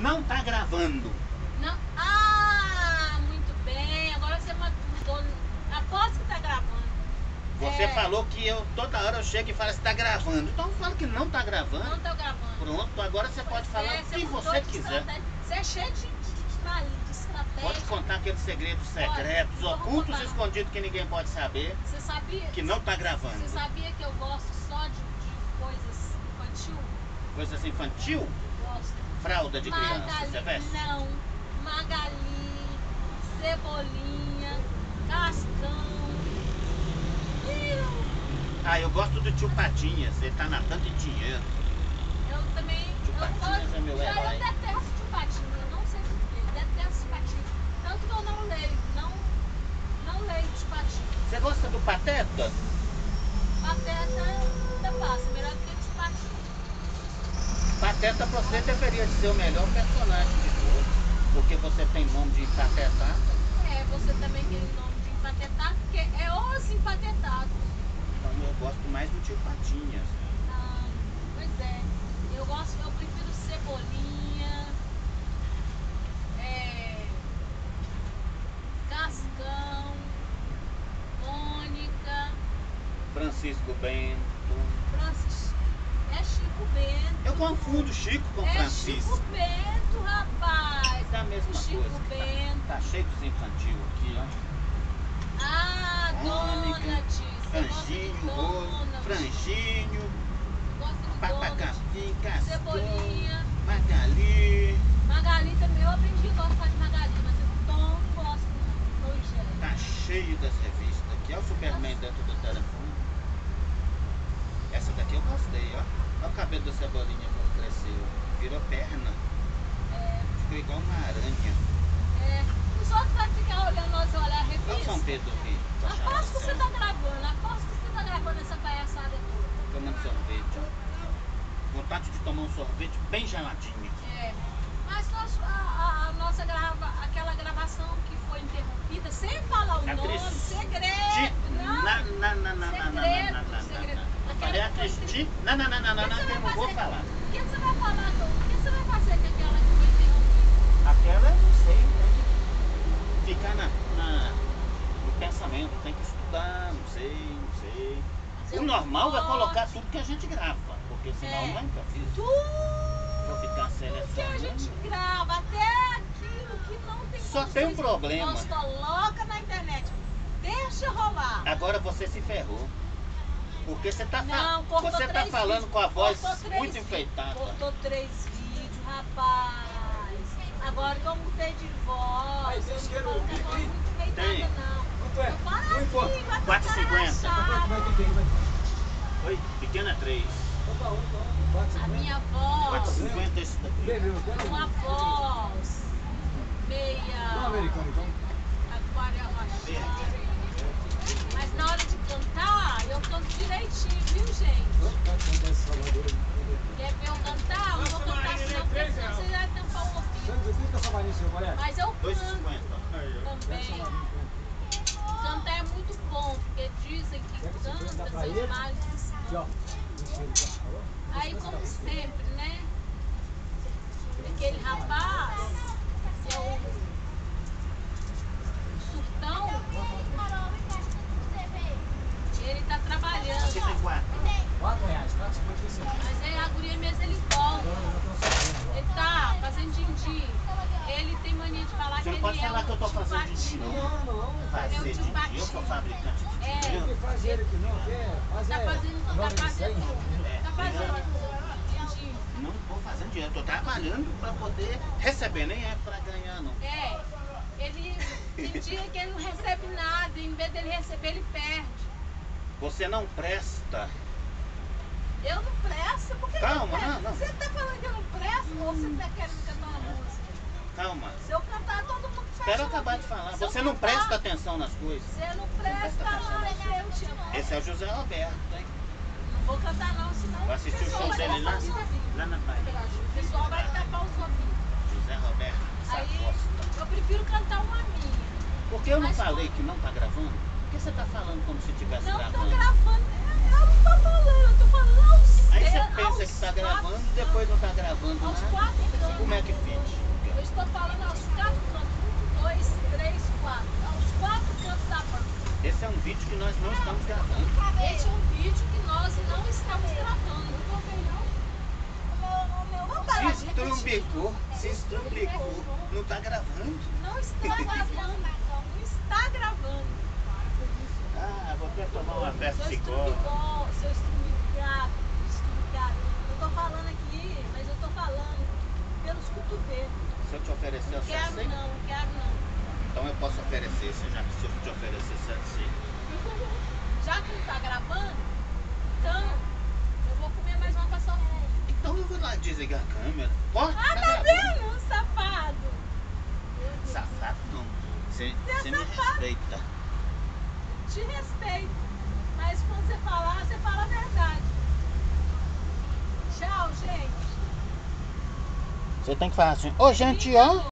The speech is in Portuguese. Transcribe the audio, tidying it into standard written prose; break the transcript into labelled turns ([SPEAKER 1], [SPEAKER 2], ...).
[SPEAKER 1] não tá gravando.
[SPEAKER 2] Não. Ah, muito bem. Agora você mudou. Aposto que tá gravando.
[SPEAKER 1] Você falou que eu toda hora eu chego e falo se tá gravando. Então eu falo que não tá gravando.
[SPEAKER 2] Não tá gravando.
[SPEAKER 1] Pronto, agora você pode falar o que você quiser.
[SPEAKER 2] Você é cheio de estratégia.
[SPEAKER 1] Pode contar aqueles segredos secretos, ocultos, escondidos que ninguém pode saber.
[SPEAKER 2] Você sabia?
[SPEAKER 1] Que não tá gravando.
[SPEAKER 2] Você sabia que eu gosto só de coisas infantil?
[SPEAKER 1] Coisas infantil?
[SPEAKER 2] Gosto.
[SPEAKER 1] Fralda de criança,
[SPEAKER 2] Magali,
[SPEAKER 1] você veste?
[SPEAKER 2] não. Magali, Cebolinha, Cascão.
[SPEAKER 1] Ah, eu gosto do tio Patinhas, ele tá nadando em dinheiro.
[SPEAKER 2] Eu também.
[SPEAKER 1] Tio Patinhas é meu
[SPEAKER 2] eu
[SPEAKER 1] herói.
[SPEAKER 2] detesto tio Patinhas, eu não sei porquê. Detesto tio Patinhas. Tanto que eu não leio. Não leio tio Patinhas.
[SPEAKER 1] Você gosta do Pateta?
[SPEAKER 2] Pateta ainda passa, melhor do que tio Patinhas.
[SPEAKER 1] Pateta pra você deveria ser o melhor personagem de todos. Porque você tem nome de empatetar.
[SPEAKER 2] É, você também tem nome de empatetado, porque é os empatetados.
[SPEAKER 1] Então eu gosto mais do tio Patinhas.
[SPEAKER 2] Ah, pois é. Eu prefiro Cebolinha, Cascão, Mônica,
[SPEAKER 1] Francisco Bento.
[SPEAKER 2] Francisco. É Chico Bento.
[SPEAKER 1] Eu confundo Chico com
[SPEAKER 2] É
[SPEAKER 1] Francisco.
[SPEAKER 2] Chico Bento, rapaz.
[SPEAKER 1] É a mesma
[SPEAKER 2] Chico
[SPEAKER 1] coisa.
[SPEAKER 2] Bento.
[SPEAKER 1] Tá cheio dos infantil aqui, ó.
[SPEAKER 2] Ah,
[SPEAKER 1] Mônica,
[SPEAKER 2] Donald. Você gosta de
[SPEAKER 1] Franginho, Rolo,
[SPEAKER 2] Donald.
[SPEAKER 1] Franginho,
[SPEAKER 2] Gosta de Donald.
[SPEAKER 1] Papacapim, Cascão,
[SPEAKER 2] Cebolinha.
[SPEAKER 1] Magali.
[SPEAKER 2] Magali também, eu aprendi a gostar de Magali, mas eu não gosto não, no geral.
[SPEAKER 1] Tá cheio das revistas aqui. Olha o Superman dentro do telefone. Essa daqui eu gostei, ó. Olha o cabelo da Cebolinha como cresceu. Virou perna. Ficou igual uma aranha.
[SPEAKER 2] Os outros vai ficar olhando nós olhar a
[SPEAKER 1] Olha o São
[SPEAKER 2] revista.
[SPEAKER 1] Pedro Rio.
[SPEAKER 2] Aposto que você tá gravando, aposto que você tá gravando essa palhaçada toda.
[SPEAKER 1] Tomando sorvete, ó. Vontade de tomar um sorvete bem geladinho.
[SPEAKER 2] Mas aquela gravação que foi interrompida, sem falar o nome, segredo. Segredo.
[SPEAKER 1] Falei a Cristi. Não, eu vou falar.
[SPEAKER 2] O que você vai falar, o que você vai fazer com aquela que foi interrompida?
[SPEAKER 1] Aquela eu não sei, tem que ficar no pensamento, tem que estudar, não sei. O normal é colocar tudo que a gente grava, porque senão não é improviso. Vou ficar
[SPEAKER 2] Tudo que a gente
[SPEAKER 1] selecionando.
[SPEAKER 2] grava, até aquilo que não tem
[SPEAKER 1] Só tem um problema.
[SPEAKER 2] nós coloca na internet. Deixa rolar.
[SPEAKER 1] Agora você se ferrou. Porque você tá,
[SPEAKER 2] Cortou
[SPEAKER 1] você tá
[SPEAKER 2] 3
[SPEAKER 1] falando
[SPEAKER 2] vídeos.
[SPEAKER 1] com a voz
[SPEAKER 2] Cortou 3
[SPEAKER 1] muito
[SPEAKER 2] vídeos.
[SPEAKER 1] enfeitada.
[SPEAKER 2] Cortou 3 vídeos, rapaz. Agora que eu mudei de voz.
[SPEAKER 3] Aí, tem
[SPEAKER 2] não
[SPEAKER 3] isqueiro,
[SPEAKER 2] coloca a voz muito enfeitada,
[SPEAKER 1] Tem.
[SPEAKER 2] não.
[SPEAKER 3] Quanto é?
[SPEAKER 2] Eu falo
[SPEAKER 3] Não importa.
[SPEAKER 2] assim, vai
[SPEAKER 1] 4,50.
[SPEAKER 3] Vai que tem, vai.
[SPEAKER 1] Oi, pequena 3.
[SPEAKER 3] Opa.
[SPEAKER 2] A minha voz,
[SPEAKER 1] 4,50 esse daqui.
[SPEAKER 3] Beleza,
[SPEAKER 2] uma voz meia
[SPEAKER 3] Não, americano, então.
[SPEAKER 2] aquária rochada. Mas na hora de cantar, eu canto direitinho, viu, gente? Quer ver eu cantar? Eu não vou cantar assim, não, porque senão você vai tampar o ouvido. Mas eu canto
[SPEAKER 1] 2,50.
[SPEAKER 2] também. Cantar é muito bom, porque dizem que canta seus males estão. Aí, como sempre, né? Aquele rapaz, que é o surtão, ele tá trabalhando.
[SPEAKER 1] Aqui tem 4.
[SPEAKER 3] R$4,
[SPEAKER 2] Mas aí a guria mesmo ele volta. Ele tá fazendo din-din. Ele tem mania de falar
[SPEAKER 1] Você
[SPEAKER 2] que
[SPEAKER 1] não
[SPEAKER 2] ele
[SPEAKER 1] pode
[SPEAKER 2] é
[SPEAKER 1] falar que eu tô
[SPEAKER 2] o tio
[SPEAKER 1] fazendo din-din,
[SPEAKER 2] Patinho.
[SPEAKER 3] Não.
[SPEAKER 1] Fazer
[SPEAKER 2] Ele é o tio
[SPEAKER 1] din-din, eu
[SPEAKER 2] Patinho.
[SPEAKER 1] sou fabricante de din-din.
[SPEAKER 3] Não faz ele aqui não,
[SPEAKER 2] Tá fazendo din-din.
[SPEAKER 1] Não vou fazendo dinheiro, tô trabalhando pra poder receber, nem é pra ganhar não.
[SPEAKER 2] Ele tem dia que ele não recebe nada, em vez dele receber, ele perde.
[SPEAKER 1] Você não presta.
[SPEAKER 2] Eu não presto, por que
[SPEAKER 1] Calma,
[SPEAKER 2] eu não presto?
[SPEAKER 1] não.
[SPEAKER 2] Você tá falando que eu não presto ou você tá querendo cantar uma música?
[SPEAKER 1] Calma.
[SPEAKER 2] Se eu cantar, todo mundo fecha.
[SPEAKER 1] Espera eu acabar de falar.
[SPEAKER 2] Se eu
[SPEAKER 1] Você não
[SPEAKER 2] cantar,
[SPEAKER 1] presta atenção nas coisas.
[SPEAKER 2] Você não presta, não, eu te amo.
[SPEAKER 1] Esse é o José Roberto, hein?
[SPEAKER 2] Não vou cantar não, senão
[SPEAKER 1] Vai assistir o
[SPEAKER 2] pessoal
[SPEAKER 1] show
[SPEAKER 2] vai
[SPEAKER 1] dele lá,
[SPEAKER 2] tapar os ouvidos.
[SPEAKER 1] lá na Bahia.
[SPEAKER 2] O pessoal vai tapar os ouvidos.
[SPEAKER 1] José Roberto, essa
[SPEAKER 2] Aí
[SPEAKER 1] bosta.
[SPEAKER 2] eu prefiro cantar uma minha.
[SPEAKER 1] Porque eu não
[SPEAKER 2] Mas
[SPEAKER 1] falei que não tá gravando? Por que você tá falando como se estivesse
[SPEAKER 2] Não
[SPEAKER 1] gravando?
[SPEAKER 2] tô gravando. Eu não tô falando, eu tô falando
[SPEAKER 1] Aí você
[SPEAKER 2] aos
[SPEAKER 1] pensa que tá gravando e depois não tá gravando
[SPEAKER 2] aos
[SPEAKER 1] nada.
[SPEAKER 2] 4 anos.
[SPEAKER 1] como é que fit?
[SPEAKER 2] Eu estou falando aos 4 cantos. 1, 2, 3, 4. Aos 4 cantos da banca.
[SPEAKER 1] Esse é um vídeo que nós não estamos gravando.
[SPEAKER 2] Esse é um vídeo que nós não estamos gravando.
[SPEAKER 1] Se estrumbicou, não está gravando.
[SPEAKER 2] Não está gravando. Não está gravando.
[SPEAKER 1] Ah, vou até tomar uma festa
[SPEAKER 2] Seu
[SPEAKER 1] psicóloga.
[SPEAKER 2] seu estrumbicado. Eu estou falando aqui, mas eu estou falando pelos cotovelos.
[SPEAKER 1] Se eu te oferecer, eu
[SPEAKER 2] Quero
[SPEAKER 1] aceita?
[SPEAKER 2] não, quero não.
[SPEAKER 1] Então eu posso oferecer, já que se eu te oferecer, você aceita.
[SPEAKER 2] Já que não está gravando, então eu vou comer mais uma paçoquinha.
[SPEAKER 1] Então eu vou lá desligar a câmera. Pode?
[SPEAKER 2] Ah, tá vendo, safado?
[SPEAKER 1] Safado não. Você
[SPEAKER 2] é
[SPEAKER 1] me
[SPEAKER 2] safado.
[SPEAKER 1] respeita.
[SPEAKER 2] Te respeito. Mas quando você falar, você fala a verdade. Tchau, gente.
[SPEAKER 1] Você tem que falar assim, ô gente, ó.